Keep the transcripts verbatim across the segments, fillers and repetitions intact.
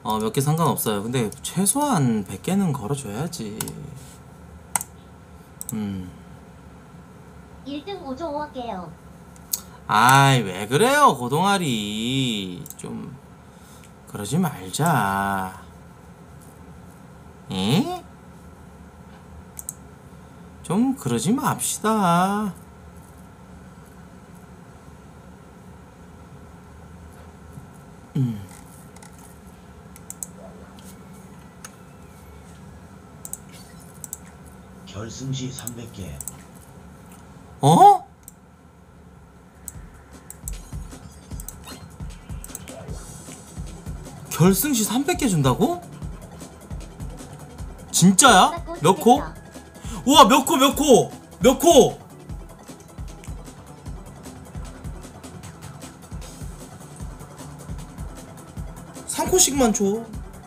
어, 몇 개 상관없어요. 근데 최소한 백 개는 걸어줘야지. 음. 일 등 오조 할게요. 아이, 왜 그래요, 고동아리. 좀 그러지 말자. 에? 좀 그러지 맙시다. 음. 결승시 삼백 개. 어? 결승시 삼백 개 준다고? 진짜야? 몇 코? 우와, 몇 코, 몇 코? 몇 코? 삼 코씩만 줘.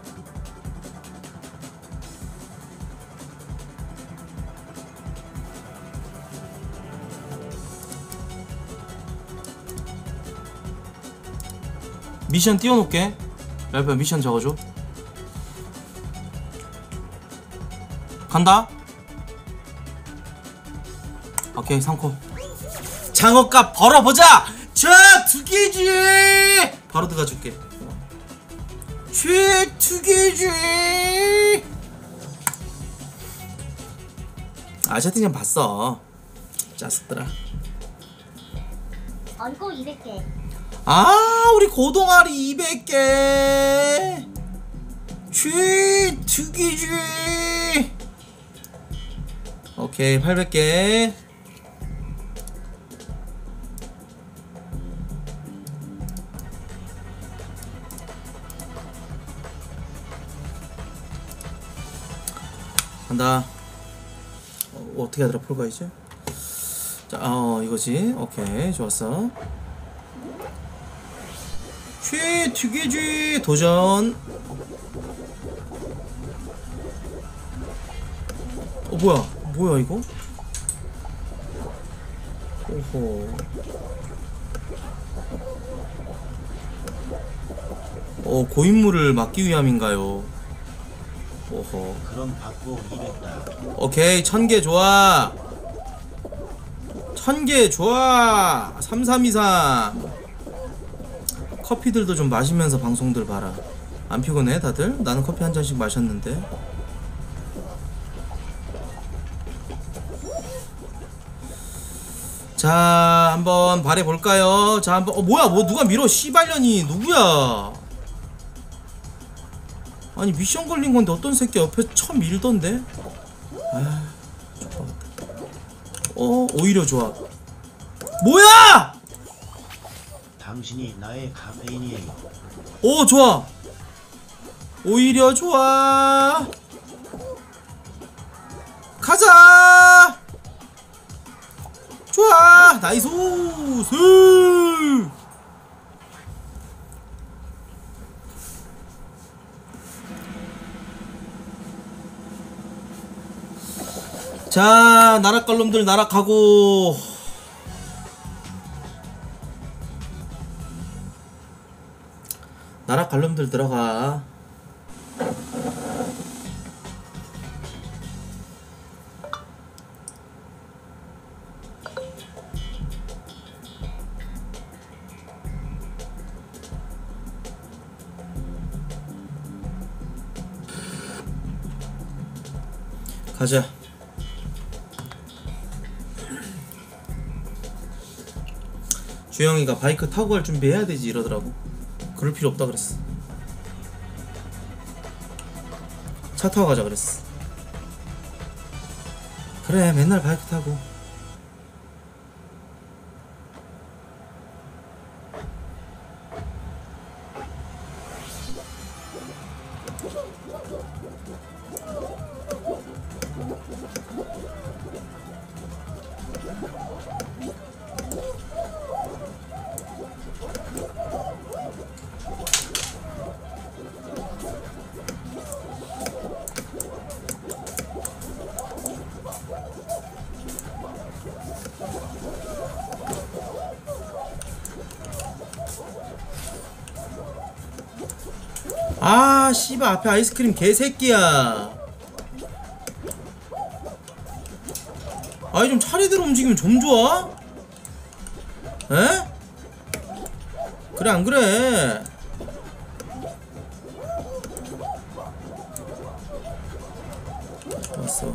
미션 띄워놓을게. 랄프야, 미션 적어줘. 간다. 오케이, 삼 코. 장어값 벌어보자. 자, 두 개지. 바로 들어가줄게. 최, 두 개지. 아, 채팅창 봤어. 짜증들아. 언고 이백 개. 아, 우리 고동아리 이백 개. 최, 두 개지. 오케이, 팔백 개. 간다. 어, 어떻게 하더라, 폴가 이제? 자, 어, 이거지. 오케이, 좋았어. 최, 튀기지. 도전. 어, 뭐야? 뭐야, 이거? 오호. 어, 고인물을 막기 위함인가요? 오호. 그럼 받고 이백다. 오케이, 천 개 좋아. 천 개 좋아. 삼삼이삼. 커피들도 좀 마시면서 방송들 봐라. 안 피곤해 다들? 나는 커피 한 잔씩 마셨는데. 자, 한번 발해볼까요? 자, 한번. 어, 뭐야, 뭐 누가 밀어. 씨발년이 누구야? 아니, 미션 걸린 건데 어떤 새끼 옆에 처음 밀던데? 아, 좋아갔다. 어, 오히려 좋아. 뭐야! 당신이 나의 카페인이에요. 오, 좋아. 오히려 좋아. 가자. 좋아. 나이스. 스. 자, 나락갈놈들 나락하고. 나락갈놈들 들어가. 가자. 주영이가 바이크 타고 갈 준비 해야 되지 이러더라고. 그럴 필요 없다 그랬어. 차 타고 가자 그랬어. 그래, 맨날 바이크 타고. 아 씨발 앞에 아이스크림 개새끼야. 아이 좀 차례대로 움직이면 좀 좋아? 에? 그래 안 그래? 왔어.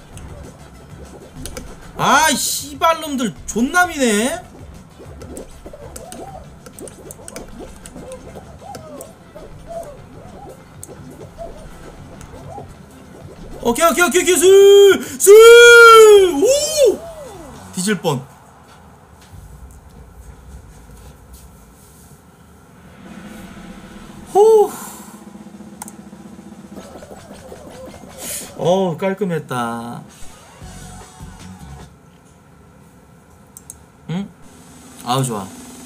아이 씨발놈들 존남이네. 오케이 오케이 오케이 오케이 스스 오 뒤질 뻔. 호. 어 깔끔했다. 응? 아우 좋아.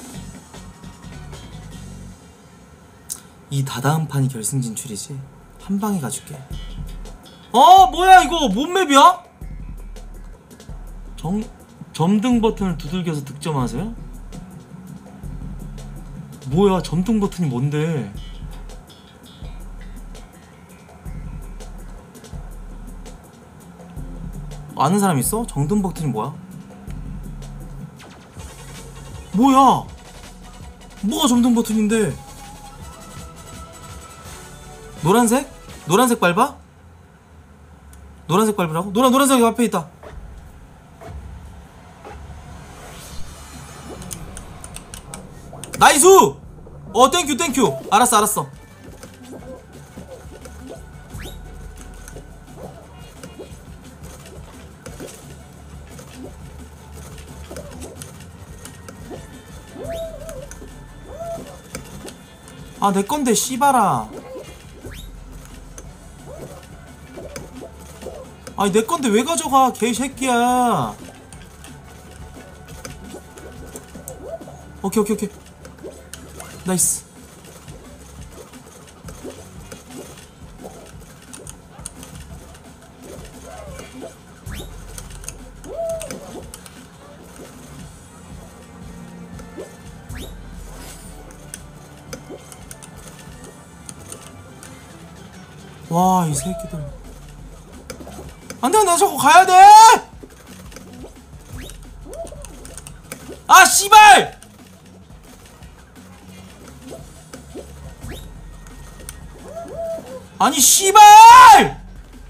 이 다다음 판이 결승 진출이지. 한 방에 가줄게. 어 뭐야 이거 뭔 맵이야? 정 점등 버튼을 두들겨서 득점하세요? 뭐야 점등 버튼이 뭔데? 아는 사람 있어? 점등 버튼이 뭐야? 뭐야? 뭐가 점등 버튼인데? 노란색? 노란색 밟아? 노란색 밟으라고? 노란, 노란색 앞에 있다. 나이스! 어 땡큐 땡큐. 알았어 알았어. 아 내건데 씨발아. 아니 내건데 왜 가져가 개새끼야. 오케이 오케이 오케이 나이스. 와 이 새끼들 안돼 나 저거 가야돼. 아 씨발. 아니 씨발.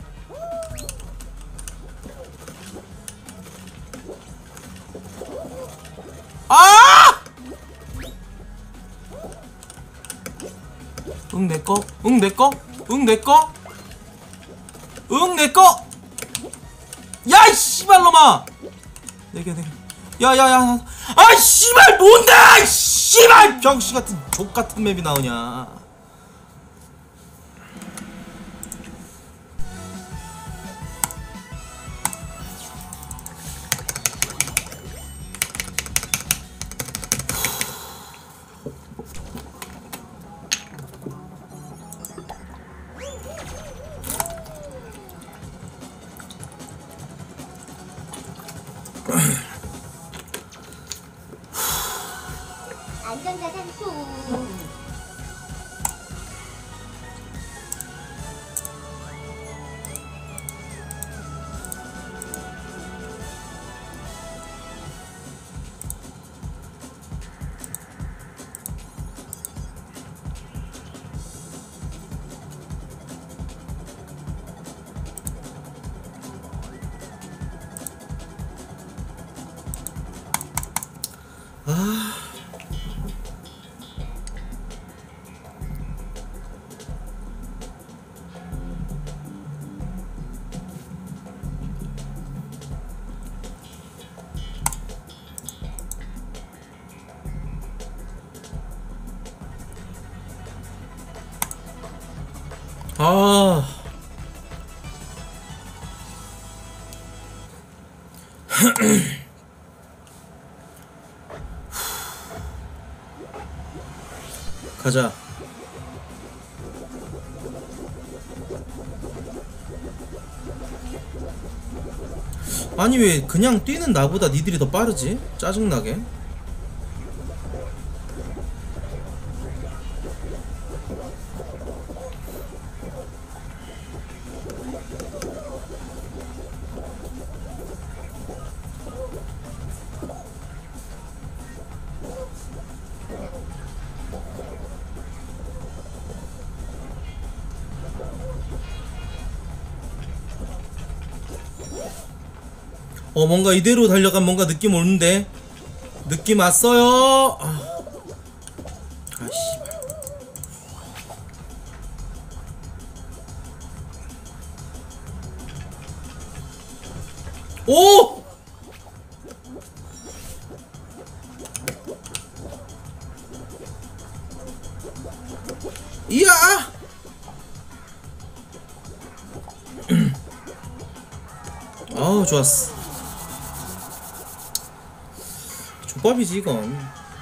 아! 응 내꺼 응 내꺼 응 내꺼 응 내꺼. 야이 씨발놈아. 네개 네개 야야야. 아 씨발 뭔데 씨발 병씨같은 족같은 맵이 나오냐. 안전자산 후. 아 아 가자. 아니 왜 그냥 뛰는 나보다 니들이 더 빠르지? 짜증나게. 어 뭔가 이대로 달려가면 뭔가 느낌 오는데. 느낌 왔어요. 아, 아 씨발. 오! 이야! 아우 좋았어. 족밥이지 이건.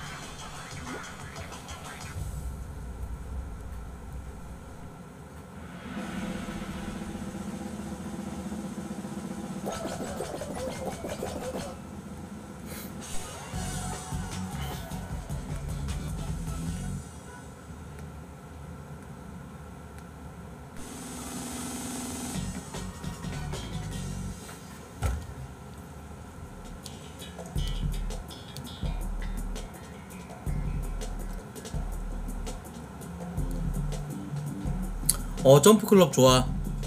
어 점프클럽 좋아.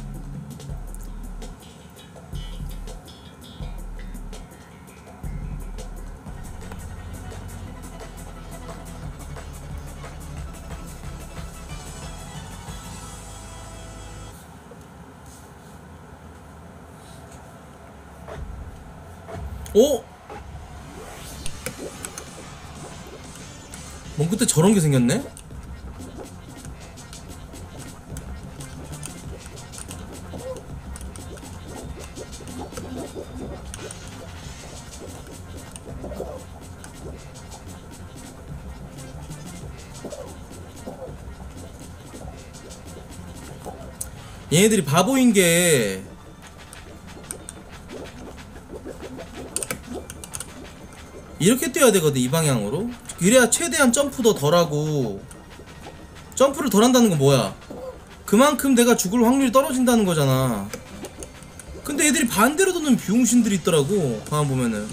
오! 뭔 그때 저런게 생겼네? 얘네들이 바보인게 이렇게 뛰어야 되거든, 이 방향으로. 이래야 최대한 점프도 덜하고. 점프를 덜한다는 건 뭐야? 그만큼 내가 죽을 확률이 떨어진다는 거잖아. 근데 애들이 반대로 도는 비용신들이 있더라고. 가만 보면은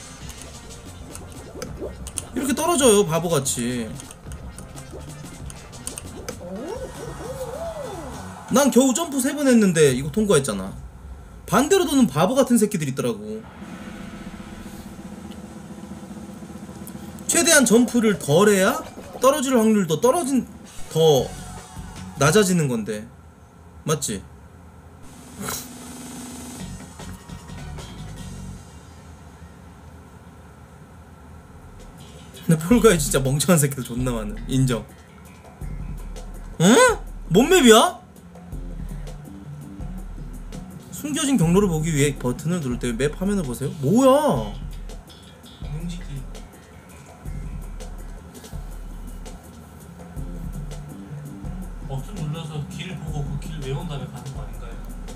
이렇게 떨어져요, 바보같이. 난 겨우 점프 세 번 했는데 이거 통과했잖아. 반대로 도는 바보같은 새끼들이 있더라고. 최대한 점프를 덜 해야 떨어질 확률도 떨어진 더 낮아지는 건데. 맞지? 근데 폴가이 진짜 멍청한 새끼들 존나 많아. 인정. 응? 뭔 맵이야? 숨겨진 경로를 보기 위해 버튼을 누를 때 맵 화면을 보세요. 뭐야? 움직이. 버튼 눌러서 길 보고 그 길 외운 다음에 가는 거 아닌가요?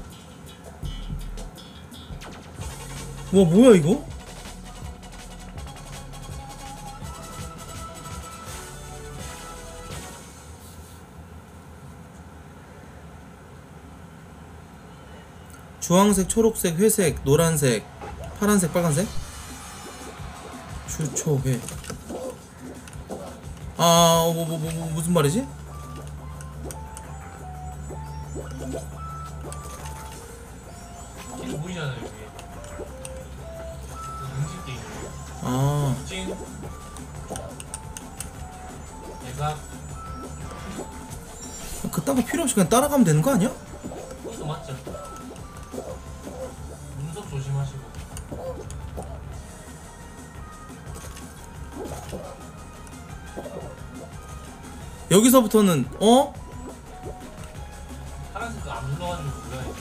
와 뭐야 이거? 주황색, 초록색, 회색, 노란색, 파란색, 빨간색? 주초회. 아, 뭐, 뭐, 뭐, 뭐 무슨 말이지? 길 보이잖아요 여기. 움직이. 아, 찡. 내가 그딴 거 필요 없이 그냥 따라가면 되는 거 아니야? 그것도 맞죠? 눈썹 조심하시고. 여기서부터는 어? 파란색 안 눌러가지고 몰라요.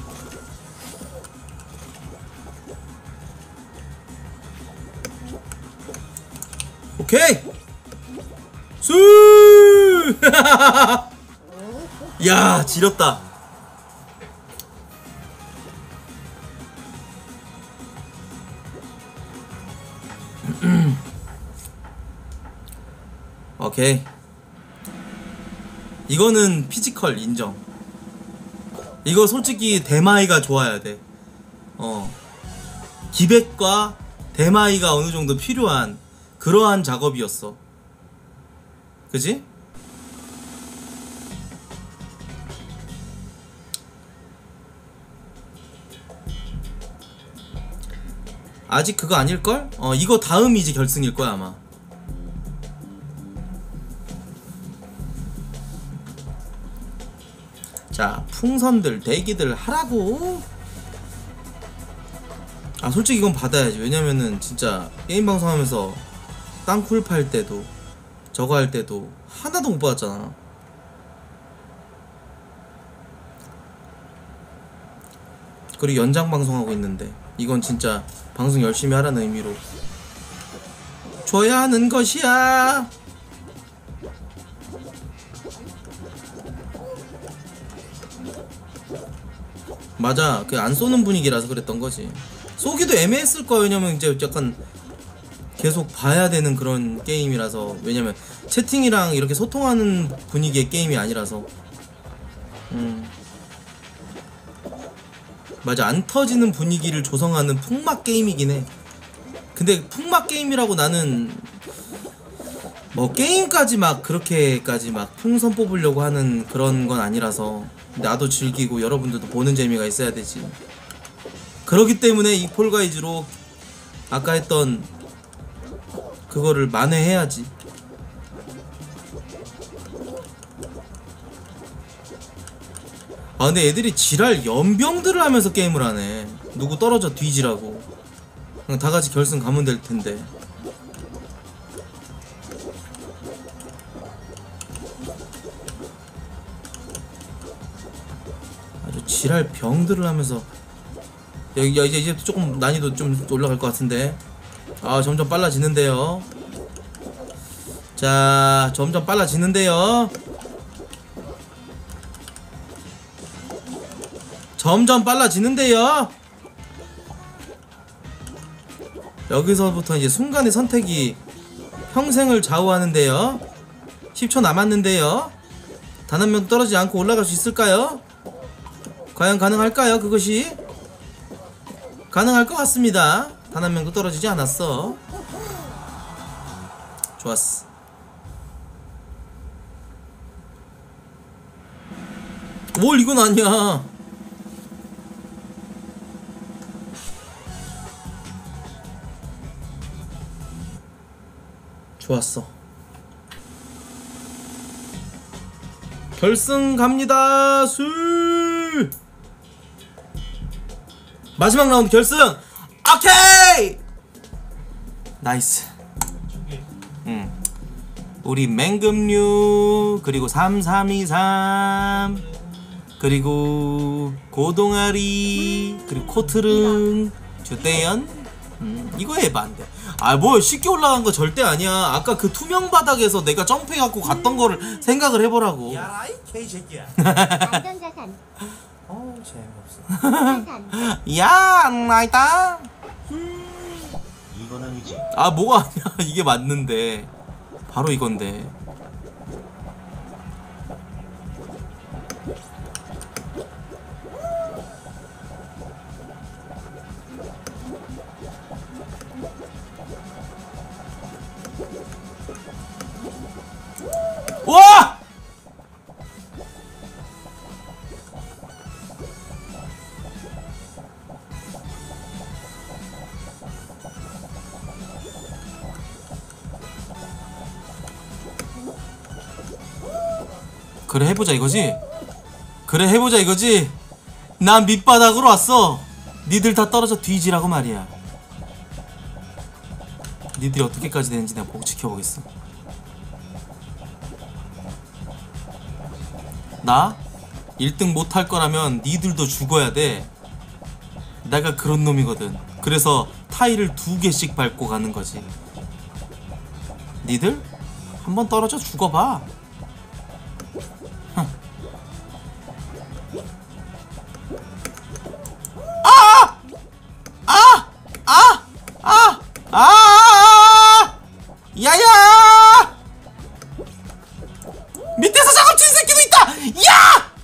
오케이. 수! 야, 지렸다. 오케이. 이거는 피지컬 인정. 이거 솔직히 대마이가 좋아야 돼. 어. 기백과 대마이가 어느 정도 필요한 그러한 작업이었어. 그지? 아직 그거 아닐걸? 어 이거 다음이 이제 결승일거야 아마. 자 풍선들 대기들 하라고. 아 솔직히 이건 받아야지. 왜냐면은 진짜 게임 방송하면서 땅굴 팔 때도 저거 할 때도 하나도 못 받았잖아. 그리고 연장 방송하고 있는데 이건 진짜 방송 열심히 하라는 의미로 줘야 하는 것이야. 맞아. 그 안 쏘는 분위기라서 그랬던 거지. 쏘기도 애매했을 거야. 왜냐면 이제 약간 계속 봐야 되는 그런 게임이라서. 왜냐면 채팅이랑 이렇게 소통하는 분위기의 게임이 아니라서. 음. 맞아. 안 터지는 분위기를 조성하는 풍막 게임이긴 해. 근데 풍막 게임이라고 나는 뭐 게임까지 막 그렇게까지 막 풍선 뽑으려고 하는 그런 건 아니라서 나도 즐기고 여러분들도 보는 재미가 있어야 되지. 그렇기 때문에 이 폴가이즈로 아까 했던 그거를 만회해야지. 아 근데 애들이 지랄 연병들을 하면서 게임을 하네. 누구 떨어져 뒤지라고. 그냥 다같이 결승 가면 될 텐데. 아주 지랄 병들을 하면서. 여기 야, 이제 이제 조금 난이도 좀 올라갈 것 같은데. 아 점점 빨라지는데요. 자 점점 빨라지는데요. 점점 빨라지는데요. 여기서부터 이제 순간의 선택이 평생을 좌우하는데요. 십 초 남았는데요. 단 한 명 떨어지지 않고 올라갈 수 있을까요? 과연 가능할까요? 그것이 가능할 것 같습니다. 단 한 명도 떨어지지 않았어. 좋았어. 뭘 이건 아니야. 좋았어. 결승 갑니다. 술 마지막 라운드 결승. 오케이 나이스. 응. 우리 맹금류 그리고 삼삼이삼 그리고 고동아리 그리고 코트릉 주대현. 음, 이거 해봐 안돼. 아 뭐 쉽게 올라간 거 절대 아니야. 아까 그 투명 바닥에서 내가 점프해갖고 갔던 거를 생각을 해보라고. 야라 이 개새끼야. 안전자산 어우 재미없어. 자산 야 나이다. 이건 아니지. 아 뭐가 아니야. 이게 맞는데 바로 이건데. 와! 그래 해보자 이거지? 그래 해보자 이거지? 난 밑바닥으로 왔어. 니들 다 떨어져 뒤지라고 말이야. 니들이 어떻게까지 되는지 내가 보고 지켜보겠어. 나 일 등 못할 거라면 니들도 죽어야 돼. 내가 그런 놈이거든. 그래서 타일을 두 개씩 밟고 가는 거지. 니들 한번 떨어져 죽어봐. 아! 아! 아! 아! 아! 야야! 밑에서 작업친 새끼도 있다! 야!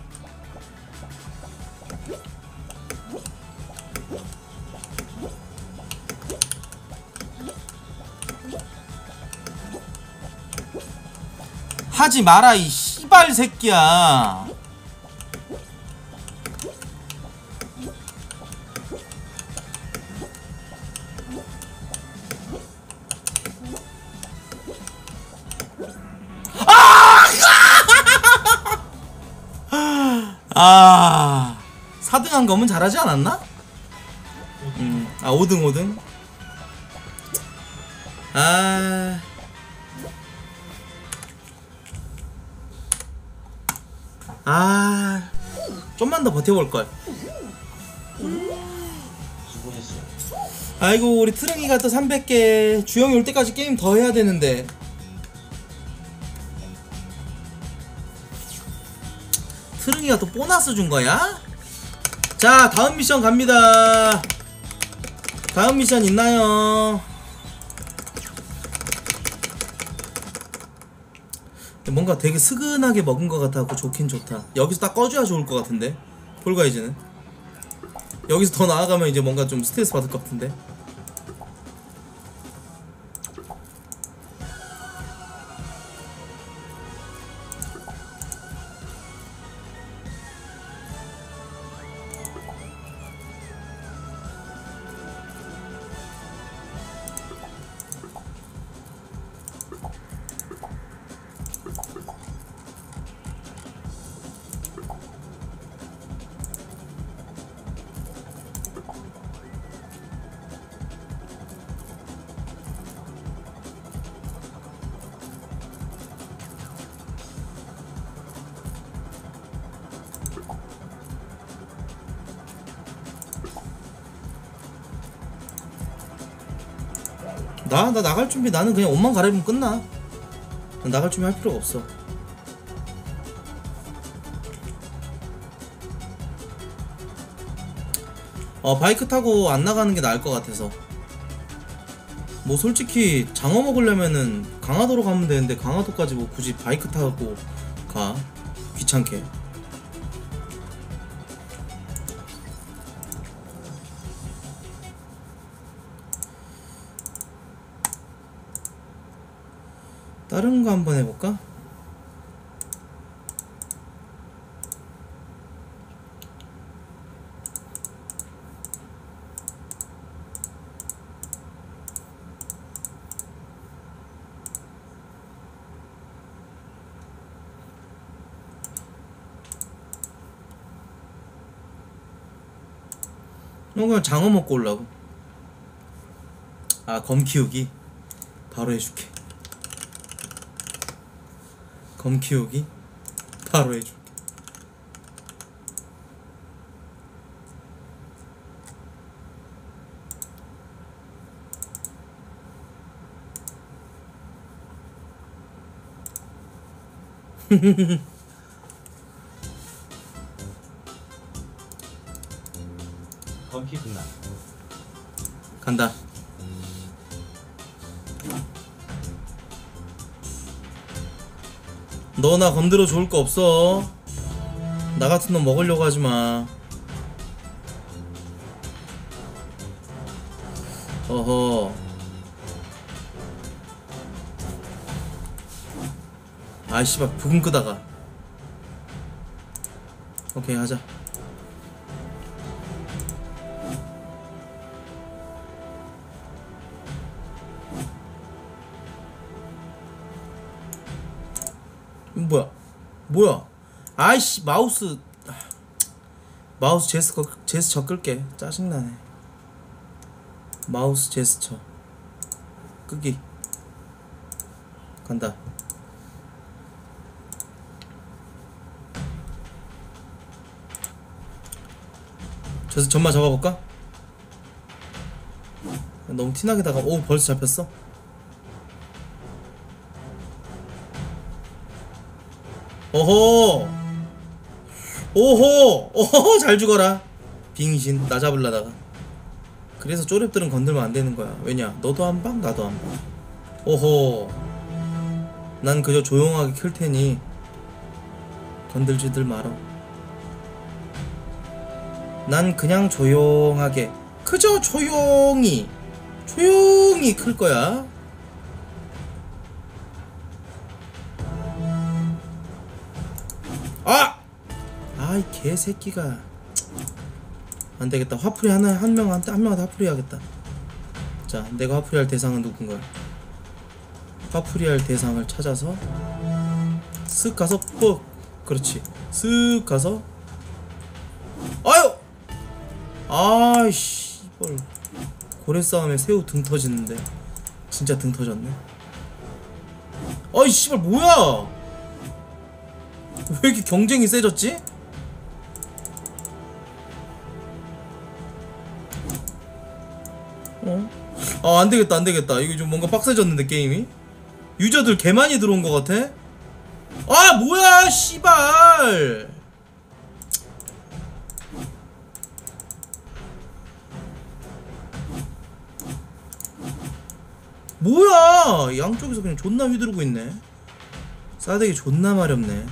하지 마라 이 씨발 새끼야. 노란 검은 잘하지 않았나? 음, 아 오등 오등. 아, 아, 좀만 더 버텨볼 걸. 수고했어. 아이고 우리 트릉이가 또 삼백 개 주영이 올 때까지 게임 더 해야 되는데. 트릉이가 또 보너스 준 거야? 자 다음 미션 갑니다. 다음 미션 있나요? 뭔가 되게 스근하게 먹은 것 같아서 좋긴 좋다. 여기서 딱 꺼줘야 좋을 것 같은데 폴가이즈는 여기서 더 나아가면 이제 뭔가 좀 스트레스 받을 것 같은데. 나? 나 나갈 준비. 나는 그냥 옷만 갈아입으면 끝나. 난 나갈 준비 할 필요가 없어. 어 바이크 타고 안 나가는 게 나을 것 같아서. 뭐 솔직히 장어 먹으려면은 강화도로 가면 되는데 강화도까지 뭐 굳이 바이크 타고 가? 귀찮게. 다른 거 한번 해볼까? 어, 그냥 장어 먹고 올라고. 아, 검 키우기? 바로 해줄게. 검 키우기? 바로 해줄게. 검키 끝나. 간다. 너 나 건드려 좋을 거 없어. 나 같은 놈 먹으려고 하지 마. 어허. 아이 씨발 부금 끄다가. 오케이 하자. 뭐야? 뭐야? 아이씨 마우스 마우스 제스처 제스처 끌게. 짜증나네. 마우스 제스처 끄기. 간다. 저서 전마 잡아볼까? 너무 티나게 다가. 오 벌써 잡혔어? 오호 오호 오호 잘 죽어라 빙신. 나 잡으려다가. 그래서 쪼렙들은 건들면 안 되는 거야. 왜냐 너도 한 방 나도 한 방. 오호 난 그저 조용하게 클 테니 건들지들 말어. 난 그냥 조용하게 그저 조용히 조용히 클 거야. 아! 아이 개새끼가. 안되겠다. 화풀이 하나 한 명한테 한 명한테 화풀이 하겠다. 자 내가 화풀이 할 대상은 누군가요? 화풀이 할 대상을 찾아서 쓱 가서 뻑. 그렇지 쓱 가서. 아유! 아이씨 뭘 고래 싸움에 새우 등 터지는데 진짜 등 터졌네. 아이 씨발 뭐야? 왜 이렇게 경쟁이 세졌지? 어? 아 안되겠다 안되겠다. 이거 좀 뭔가 빡세졌는데 게임이? 유저들 개 많이 들어온 것 같아? 아 뭐야 씨발. 뭐야 양쪽에서 그냥 존나 휘두르고 있네. 싸대기 존나 마렵네.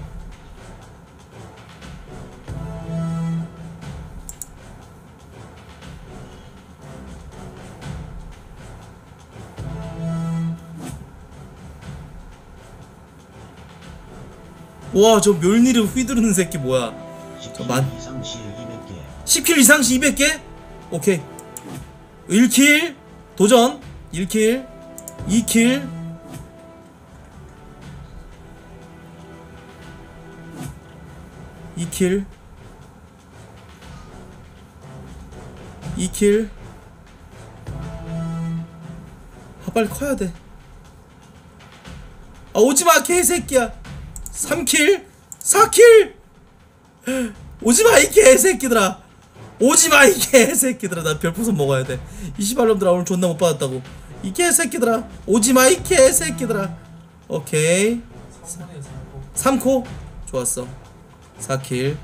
와 저 멸니를 휘두르는 새끼 뭐야. 십 킬 만- 이상 시 이백 개. 십 킬 이상 시 이백 개? 오케이. 일 킬 도전. 일 킬 이 킬 이 킬 이 킬. 아 빨리 커야돼. 아 오지마 개새끼야. 삼 킬 사 킬. 오지마 이 개새끼들아. 오지마 이 개새끼들아. 나 별풍선 먹어야돼. 이 씨발놈들아 오늘 존나 못받았다고. 이 개새끼들아 오지마 이 개새끼들아. 오케이 삼 번에 삼 번. 삼 코 좋았어. 사 킬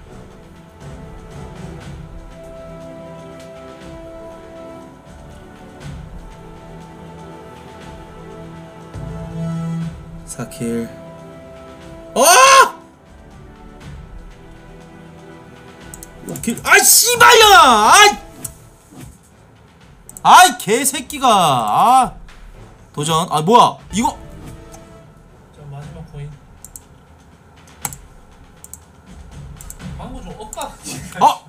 사 킬. 아! 오 킬. 아 씨발년아. 아이 아이 개새끼가. 아 도전. 아 뭐야 이거. 자 마지막 코인. 방금 좀 엇가. 아!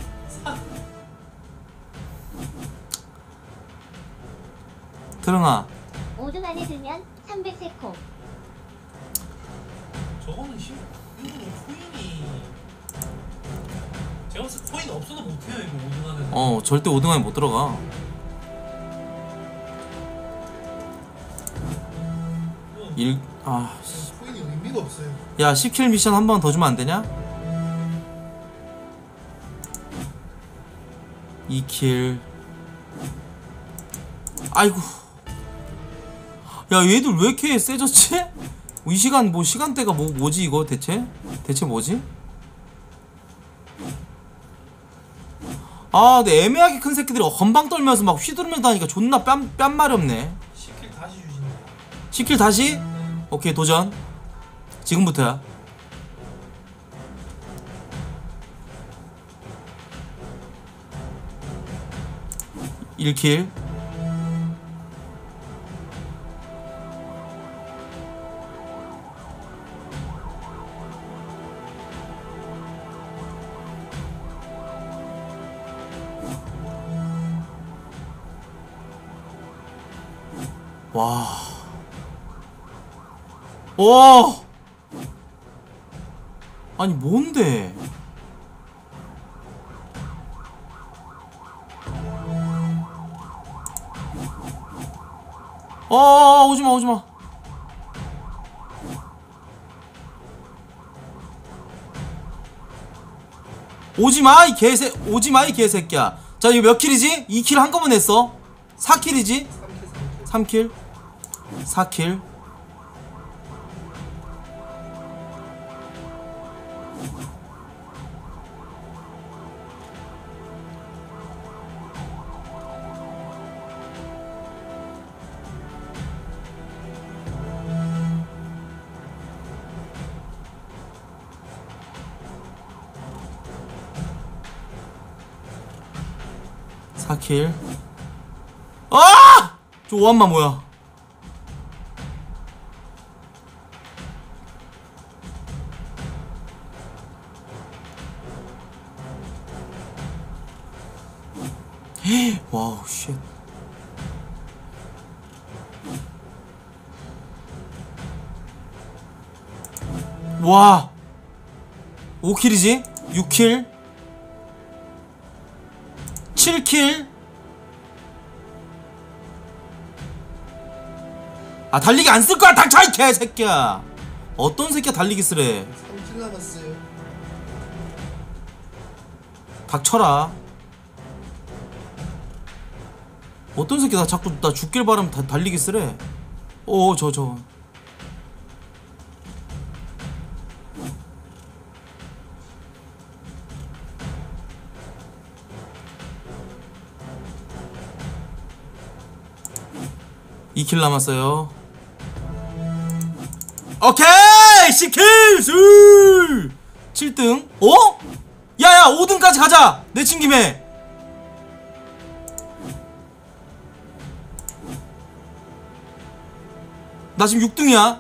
드릉아 오 등 안에 들면 삼백 세코. 저거는 심 이거는 코인이. 제가 봤을 때 코인 없어도 못해요 이거 오등하는. 어 절대 오 등 안에 못 들어가. 일 아 코인이 의미가 없어요. 야 십 킬 미션 한 번 더 주면 안 되냐? 이 킬. 아이고. 야 얘들 왜 이렇게 세졌지? 이 시간 뭐 시간대가 뭐 뭐지 이거 대체? 대체 뭐지? 아 근데 애매하게 큰 새끼들이 건방 떨면서 막 휘두르면서 하니까 존나 뺨, 뺨 마렵네. 십 킬 다시 주시네. 십 킬 다시? 오케이 도전. 지금부터야. 일 킬 와. 와. 아니 뭔데? 어 오지마 오지마. 오지마 이 개새 오지마 이 개새끼야. 자 이거 몇 킬이지? 이 킬 한꺼번에 했어. 사 킬이지? 삼 킬 사 킬 사 킬. 아! 저 오한마 뭐야? 와우 쉣. 와 오 킬이지? 육 킬 칠 킬. 아 달리기 안 쓸 거야 닥쳐 이 개새끼야. 어떤 새끼야 달리기 쓰래. 삼 킬 남았어요. 닥쳐라. 어떤 새끼 나 자꾸 나 죽길 바라면 다 달리기 쓰래. 어 저 저. 이 킬 남았어요. 오케이! 십 킬! 술! 칠 등. 어? 야야 오 등까지 가자! 내친 김에. 나 지금 육 등이야.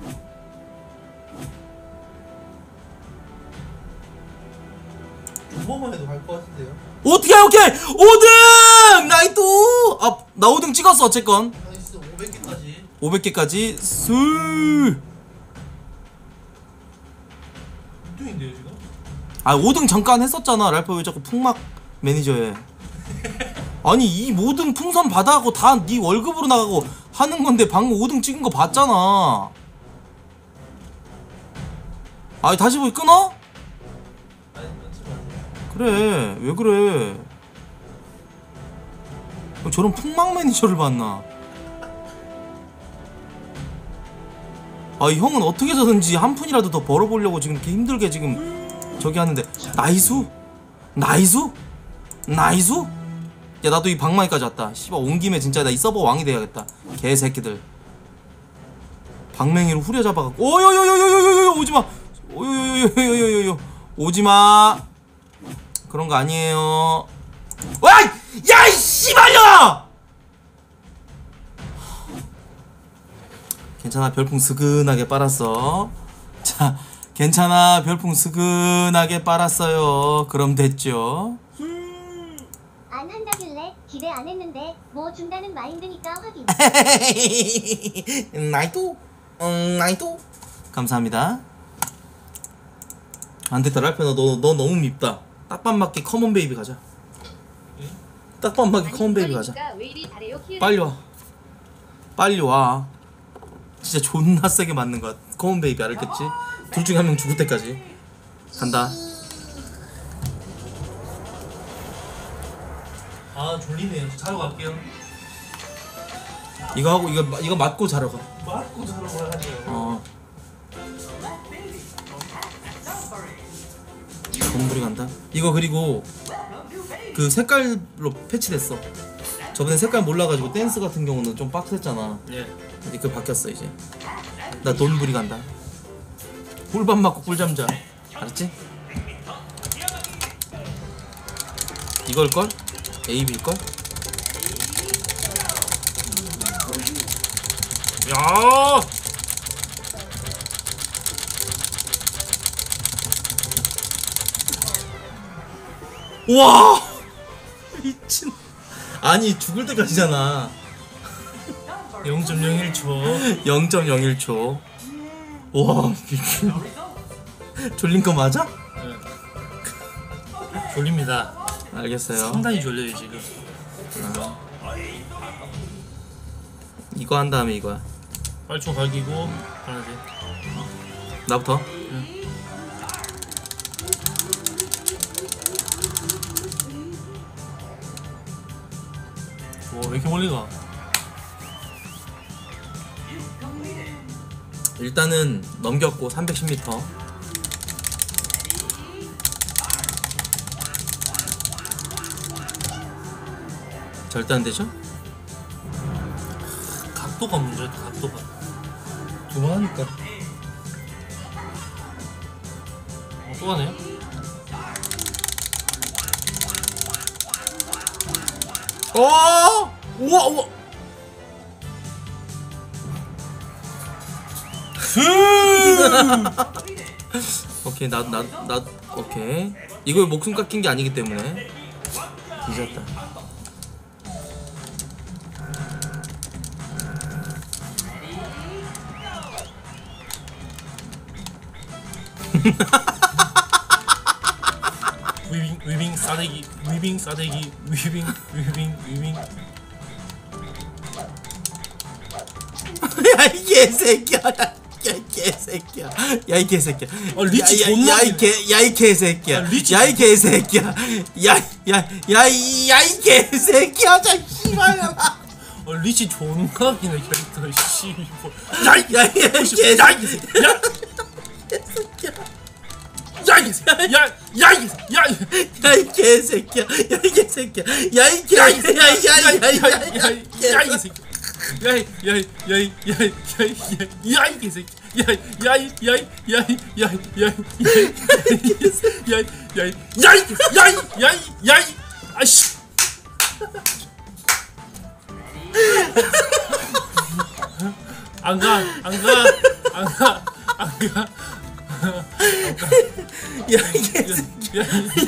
두 번만 해도 갈 것 같은데요. 어떻게 해, 오케이! 오 등! 나이도! 아, 나 오 등 찍었어, 어쨌건. 나이스 오백 개까지. 오백 개까지. 술! 육 등인데요 지금? 아, 오 등 잠깐 했었잖아. 랄프 왜 자꾸 풍막 매니저에. 아니, 이 모든 풍선 받아갖고 다 네 월급으로 나가고 하는 건데 방금 오 등 찍은 거 봤잖아. 아, 다시 보기 끊어? 아니 끊지 마세요. 그래, 왜 그래? 저런 풍막 매니저를 봤나? 아, 이 형은 어떻게 해서든지 한 푼이라도 더 벌어보려고 지금 이렇게 힘들게 지금 저기 하는데. 나이수? 나이수? 나이수? 야, 나도 이 방망이까지 왔다. 씨발, 온 김에 진짜 나 이 서버 왕이 돼야겠다. 개새끼들. 방맹이로 후려잡아갖고. 오요요요요요요요 오지마. 오요요요요요요요 오지마. 그런 거 아니에요. 와! 야, 이 씨발려! 괜찮아, 별풍 스근하게 빨았어. 자, 괜찮아, 별풍 스근하게 빨았어요. 그럼 됐죠. 안 한다길래 기대 안 했는데 뭐 준다는 마인드니까 확인. 나이도, 음, 나이도. 감사합니다. 안 됐다, 랄페 너, 너, 너 너무 밉다. 딱밤 맞기 커먼 베이비 가자. 딱밤 맞기 커먼 베이비 가자. 빨리 와. 빨리 와. 진짜 존나 세게 맞는 거야. 커먼 베이비 알겠지? 둘 중에 한 명 죽을 때까지. 간다. 아 졸리네요. 자러 갈게요. 이거 하고 이거 이거 맞고 자러 가. 맞고 자러 가야죠. 어. 건물이 간다. 이거 그리고 그 색깔로 패치됐어. 저번에 색깔 몰라가지고 댄스 같은 경우는 좀 빡셌잖아. 예. 근데 그 바뀌었어 이제. 나 돈부리 간다. 꿀밤 맞고 꿀잠 자. 알았지? 이걸걸? 에이비일걸? 야! 와! 미친. 아니 죽을 때까지잖아. 영 점 영일 초. 영 점 영일 초. 와 미친. 졸린 거 맞아? 네. 졸립니다. 알겠어요. 상당히 졸려요 지금. 어. 이거 한 다음에 이거야. 빨초 갈기고 하나지. 나부터. 와 왜 이렇게 멀리 가? 일단은 넘겼고 삼백십 미터. 절대 안 되죠? 각도가 문제다. 각도가. 두 번 하니까. 어, 또 하네. 어! 우와 우와. 오케이 나 나 나 오케이. 이걸 목숨 깎인 게 아니기 때문에 뒤졌다. 위빙 위빙 싸대기 위빙 싸대기 위빙 위빙 위빙. 야 이 개새끼야. 야 이 개새끼야. 야 이 개새끼야. 아, 리치 야, 존나 야 이 개, 야 이 개새끼야. 아, 리치 야 이 개새끼야. 야야야야이 개새끼야. 저 씨발야. 어, 리치 존나 기네 캐릭터 씨. 야이 개새끼야. 야, 이 개새끼야. 야, 야, 이 개새끼야. 야, 야, 이 개새끼야. 야, 야 이 개새끼야. 야 이 개새끼야. 야 이 야, 이 개새끼야. 개새끼야. 야야야야야. 야, 이 개새끼야. 야, 야, 야, 야, 야, 야, 이 개새끼. 야, 야, 야, 야, 야, 야, 야, 야, 야, 야, 야, 야, 야, 아씨. 안 가, 안 가, 안 가, 안 가. 야 이 개새끼야.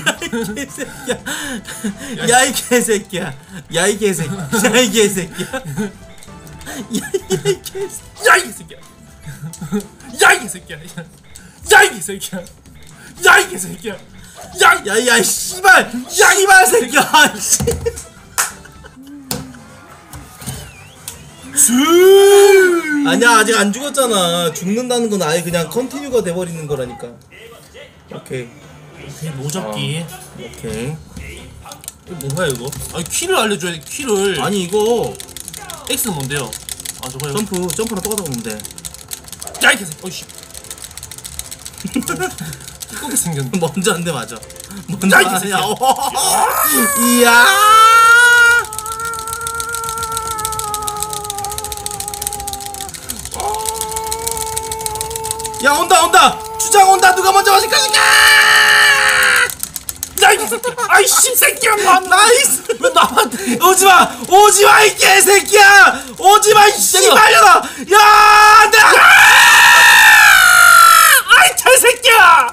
야, 야 이 개새끼야. 야 이 개새끼야. 야 이 개새끼야. 야 이 개새끼야. 야, 이 개새끼야. 야, 이 개새끼야. 야, 이 개새끼야. 야, 이 개새끼야. 야, 야야 씨발. 씨발 새끼야. 씨. 아니야 아직 안 죽었잖아. 죽는다는 건 아예 그냥 컨티뉴가 돼버리는 거라니까. 오케이 노잡기. 오케이. 이거 뭔가 이거? 아니 키를 알려줘야 돼. 키를. 아니 이거 X는 뭔데요? 아 저거요. 점프 점프랑 똑같아 보는데. 야, 이 개새끼. 어이씨. 이렇게 생겼네. 먼저 한 대 맞아. 먼저 야, 이 한 대. 새끼야. 이야. 야 온다 온다. 주장 온다. 누가 먼저 맞을 것인가? 야, 이 개새끼야. 아이 씹새끼야. 만 나이스. 왜 나한테? 오지마! 오지마 이 개새끼야! 오지마 이 씨발년아! 야! 내가! 아이 개새끼야.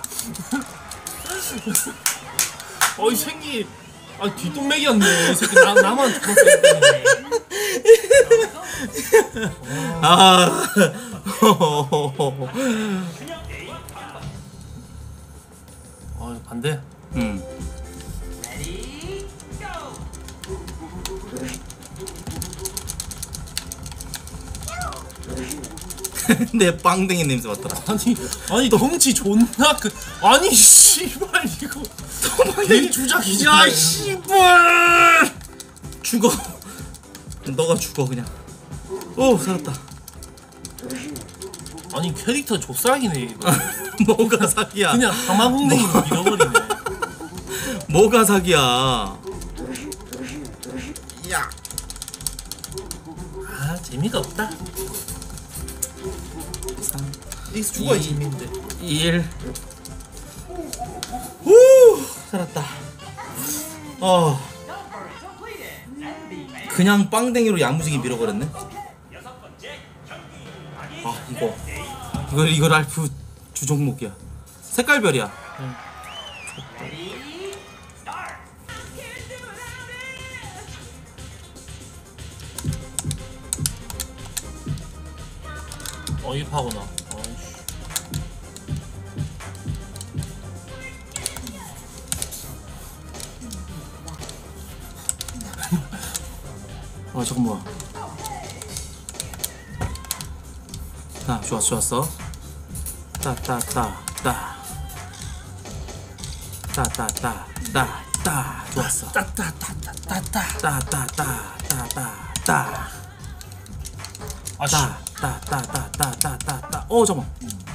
어이 새끼. 아 뒷동맥이었네. 이 새끼 나 나만 죽었네. 아. 아 반대. 음. 내 빵댕이 냄새 맡더라. 아니 아니 덩치 존나 그 아니 씨발 이거 개 주작이잖아. 야 씨발! 죽어. 너가 죽어 그냥. 오 살았다. 아니 캐릭터 족삭이네 이거. 뭐가 사기야? 그냥 가마궁뎅이 밀어버리네. 뭐가 사기야? 야. 아 재미가 없다. 여기서 죽어야 재미인데. 일. 후 살았다. 어. 그냥 빵댕이로 야무지게 밀어버렸네. 아 이거 이거 이거 랄프 주종목이야. 색깔별이야. 응. 어입하구나. 어이씨. 아 저건 뭐야? 아 좋았어 좋았어. 따따따따 따따따따따 좋았어. 따따따따따따. 따따따따따따 아씨. 따따따따따따따. 어 잠깐.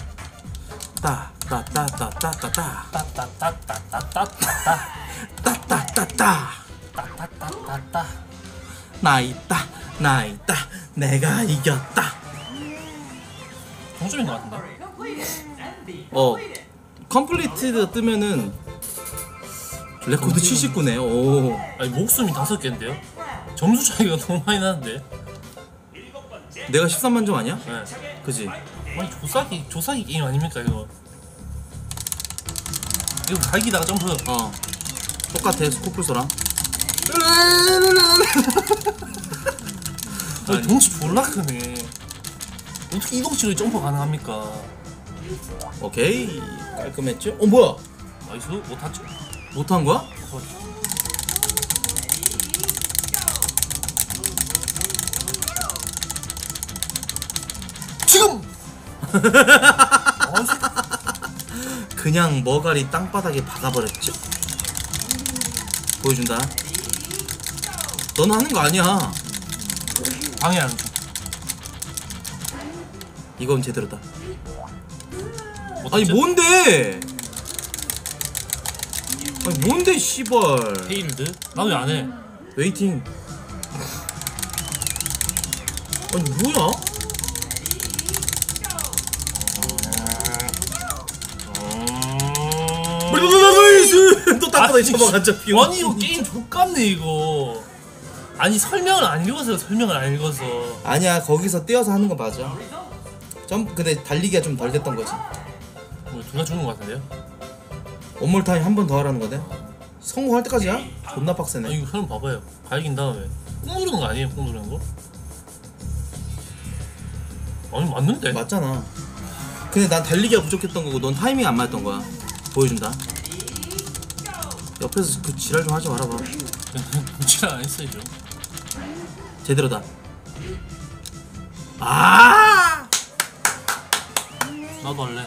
따따따따따따따 따따따따따따따. 따따따따. 따따따따따. 나 있다 나 있다 내가 이겼다. 동점인 것 같은데. 어 컴플리트가 뜨면은 레코드 칠십구네. 오 아니 목숨이 다섯 개인데요? 점수 차이가 너무 많이 나는데. 내가 십삼만 점 아니야? 네. 그지? 아니 조사기 조사기 게임 아닙니까 이거? 이거 갈기다가 점프. 어 똑같아 스코플소랑. 아니 덩치 졸라 크네. 어떻게 이 덩치로 점프 가능합니까? 오케이 깔끔했죠? 어 뭐야? 나이스 못 탔죠? 못한 거야? 지금. 그냥 머가리 땅바닥에 박아버렸죠. 보여준다. 너는 하는 거 아니야. 방해하는 거. 이건 제대로다. 아니 뭔데? 아니 뭔데 씨발. 페일드? 나 왜 안 해? 웨이팅. 아니 뭐야? 또 땅바닥에 쳐박았죠. 아니 이거 게임 족같네 이거. 아니 설명을 안 읽어서 설명을 안 읽어서. 아니야 거기서 떼어서 하는 거 맞아. 점 근데 달리기가 좀 덜 됐던 거지. 뭐 둘 다 죽는 거 같은데요? 원몰 타임 한 번 더 하라는 거네. 성공할 때까지야? 존나 아 빡세네. 이거 설명 봐봐요. 가 이긴 다음에 꾹 누르는 거 아니에요? 꾹 누르는 거? 아니 맞는데? 맞잖아. 근데 난 달리기가 부족했던 거고 넌 타이밍 안 맞았던 거야. 보여준다. 옆에서 그 지랄 좀 하지 말아봐. 지랄 안 했어요. 제대로다. 아! 나도 할래.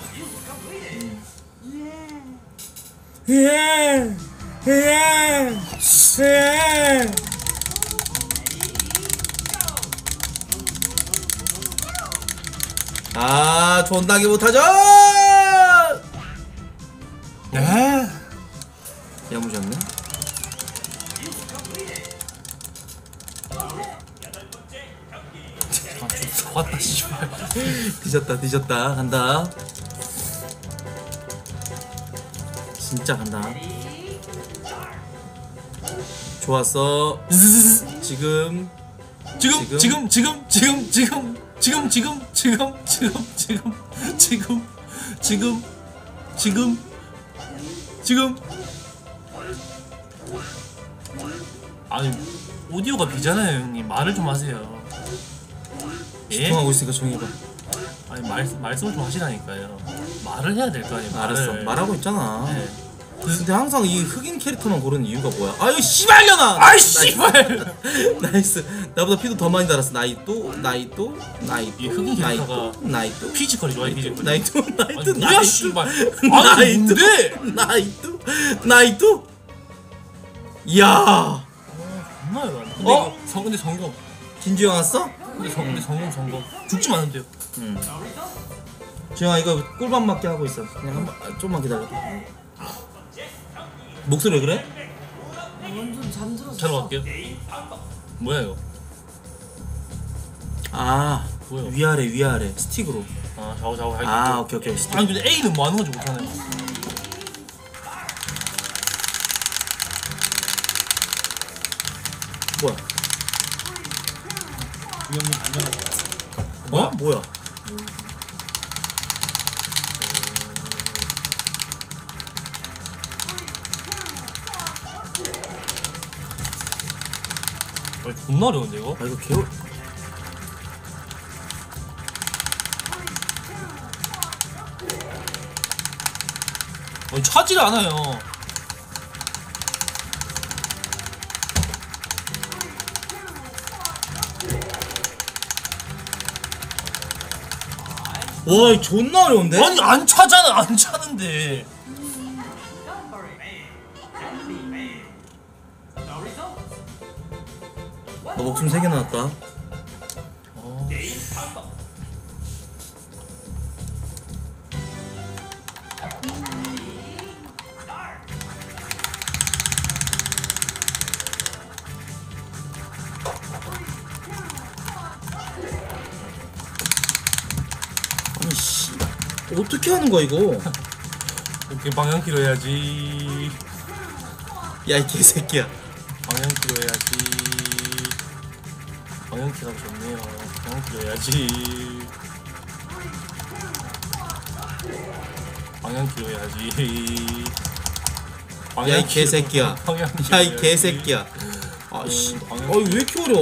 예! 예! 예! 아, 존나게 못하죠! 네. 야무졌네. 아, 좀 좋았다 씨발. 뒤졌다, 뒤졌다. 간다. 진짜 간다. 좋았어. 지금 지금 지금 지금 지금 지금 지금 지금 지금 지금 지금 지금 지금 지금 지금 아니 오디오가 비잖아요 형님. 말을 좀 하세요. 예? 집중하고 있으니까 조용히 해봐. 아니 말, 말씀을 좀 하시라니까요. 말을 해야 될 거 아니에요. 말을. 알았어. 말하고 있잖아. 네. 근데 항상 이 흑인 캐릭터만 고르는 이유가 뭐야? 아유 씨발려나! 아이 씨발! 나이스. 나보다 피도 더 많이 달았어. 나이 또 나이 또 나이 이 또 흑인 나이 캐릭터가 또 나이 또 피지컬이 좋아요 피지컬. 나이 또 나이 아니 또 뭐야 나이 씨발. 또 아니 나이 또 뭔데? 나이 또 나이 또 이야. 정말 근데 어? 이거 성 근데 성공. 진주형 왔어? 근데 성 근데 성공 성공. 죽지 않은데요. 응. 지영아 이거 꿀밤 맞게 하고 있어. 그냥 한 번, 아, 좀만 기다려. 목소리 왜 그래? 완전 잠들었어. 자러 갈게요. 뭐야 이거? 아 뭐야? 위아래 위아래 스틱으로. 아 자고 자고 하기. 아 오케이 오케이 스틱. 아니 근데 A는 뭐 하는 건지 못하네. 뭐야? 주영님 안녕하세요. 어? 뭐야? 아니 존나 어려운데 이거? 아 이거 개울. 아니 차지를 않아요. 와 이거 존나 어려운데? 아니 안 차잖아 안 차는데. 너 목숨 세 개 나왔다. 어. 아니 씨 어떻게 하는 거야 이거? 이렇게 방향키로 해야지. 야 이 개새끼야. 방향키로 해야지. 방향키가 좋네요. 방향키로 해야지. 방향키로 해야지. 야 이 개새끼야. 방향키로 야 이 해야지. 개새끼야. 아씨. 방향- 어이 왜 이렇게 어려워?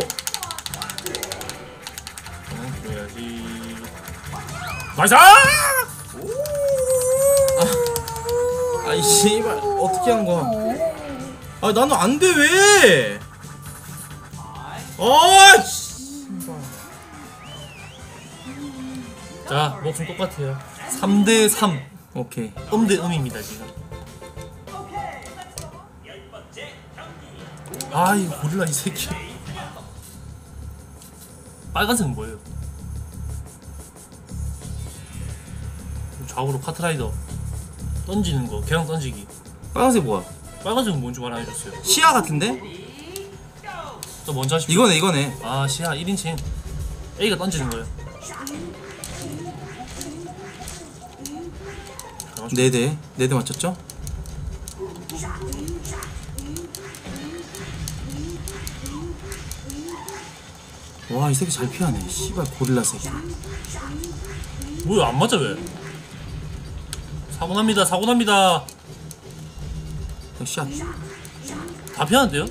방향키로 해야지. 나이스! 아 아이 씨발 어떻게 한 거야? 아 나는 안 돼 왜? 아 씨발. 자, 목숨 똑같아요. 삼 대 삼. 오케이. 음 대 음입니다, 지금. 아, 이 고릴라 이 새끼. 빨간색은 뭐예요? 좌우로 카트라이더 던지는 거, 걔랑 던지기. 빨간색 뭐야? 빨간색은 뭔지 말 안 해줬어요. 시야 같은데? 또 먼저 하십시오. 이거네 이거네. 아, 시야 일 인칭. A가 던지는 거예요. 네대 네대 맞췄죠? 와 이 새끼 잘 피하네. 씨발 고릴라 새끼. 뭐야, 안 맞아 왜? 사고 납니다, 사고 납니다. 샷. 다 피하는데요?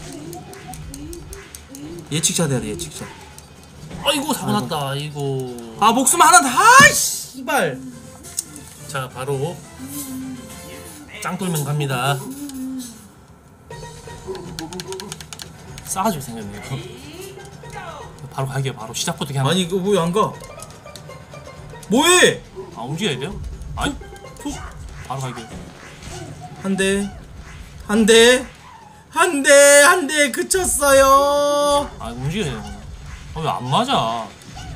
예측샷 해야 돼 예측샷. 아이고, 사고 났다. 아이고. 아 목숨 하나 다. 아 씨발. 자, 바로 짱돌면 갑니다. 싸가지고 생겼네 이거. 바로 갈게요. 바로 시작부터 그냥. 아니 이거 왜 안 가? 뭐해? 아, 움직여야 돼요? 아니, 툭. 바로 갈게요. 한 대, 한 대, 한 대, 한 대 그쳤어요. 아, 움직여야 돼요. 아, 왜 안 맞아?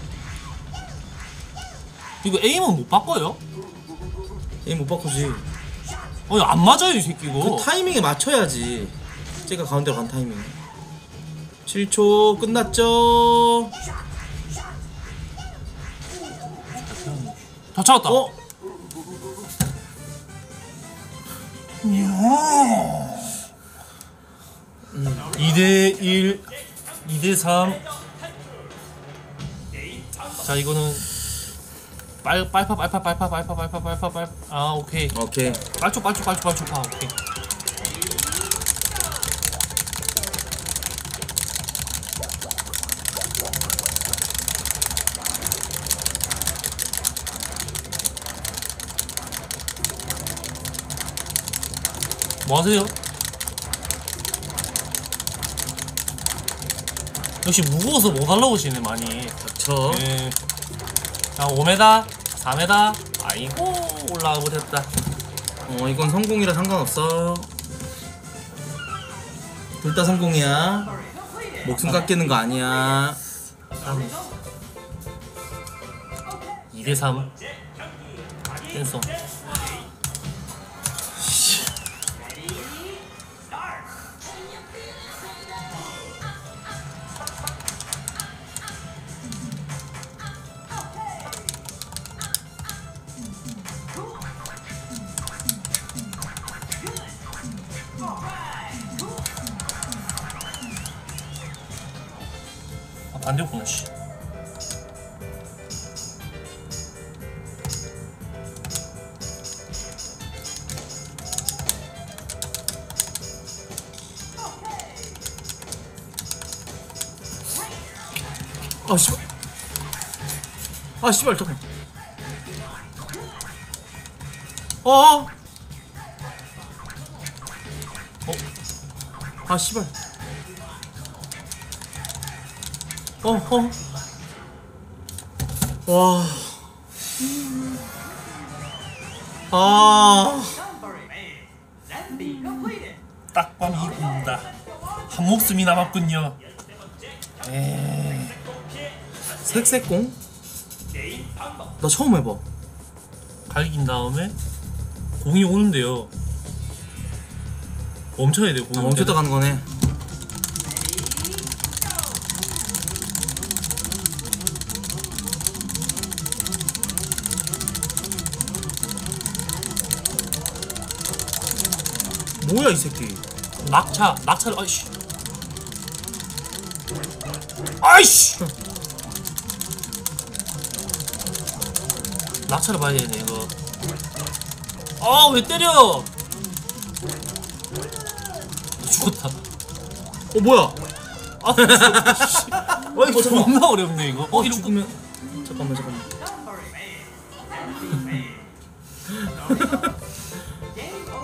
이거 에임은 못 바꿔요? 얘 못 바꾸지. 어, 안 맞아요 이 새끼 이거. 그 타이밍에 맞춰야지. 제가 가운데로 간 타이밍. 칠 초 끝났죠. 다 찾았다. 어? 이 대 일, 이 대 삼. 자, 이거는 빨 빨파 빨파 빨파 빨파 빨파 빨파 빨. 아, 오케이. 오케이. 빨초 빨초 빨초 빨초 파. 오케이. 뭐 하세요? 역시 무거워서 못 올라오시네 많이. 닥쳐. 네. 자, 오 미터, 사 미터. 아이고, 올라가 버렸다. 어 이건 성공이라 상관없어. 둘 다 성공이야. 목숨 깎이는 거 아니야. 이 대 삼. 댄서. 아, 반대구나 씨. 아 씨발. 아 씨발 잠깐. 어. 어. 아 씨발. 어 어. 와. 아. 딱밤이 군다. 한 목숨이 남았군요. 에이. 색색공? 나 처음 해봐. 갈긴 다음에 공이 오는데요. 멈춰야 돼요. 공이 아, 올 멈췄다 때는. 가는 거네. 뭐야 이 새끼. 낙차, 낙차를 아이씨. 아이씨. 낙차를 봐야 되네 이거. 아, 왜 때려? 죽었다. 어 뭐야? 아, 씨. 아, 이거 존나 어렵네 이거. 어, 어 이러고 죽으면 잠깐만 잠깐만.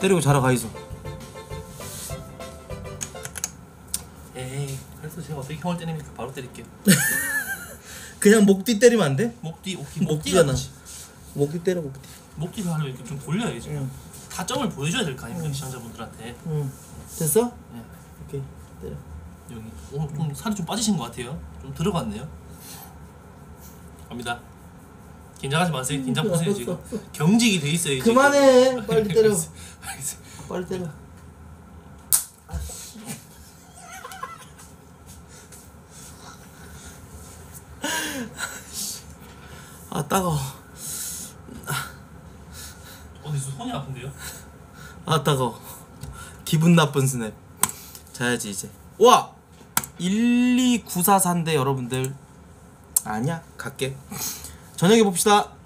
때리고 자러 가 있어. 에이 그래서 제가 어떻게 형을 때립니까? 바로 때릴게요. 그냥 목 뒤 때리면 안 돼? 목뒤 목뒤 목뒤가 목뒤가 나. 나지. 목 뒤 때려 목 뒤. 목뒤를 하려면 이렇게 좀 돌려야지. 응. 타점을 보여줘야 될 거 아닙니까 시청자분들한테. 응. 됐어? 네. 오케이 때려. 여기 오늘 좀 살이 좀 빠지신 것 같아요. 좀 들어갔네요. 갑니다. 긴장하지 마세요. 긴장 푸세요 지금. 경직이 돼 있어요. 지금. 그만해. 빨리 때려. 알겠어요. 빨리 때려. 아 따가워. 어디 손이 아픈데요? 아 따가워. 기분 나쁜 스냅. 자야지 이제. 와! 일이구사사인데 여러분들. 아니야 갈게. 저녁에 봅시다.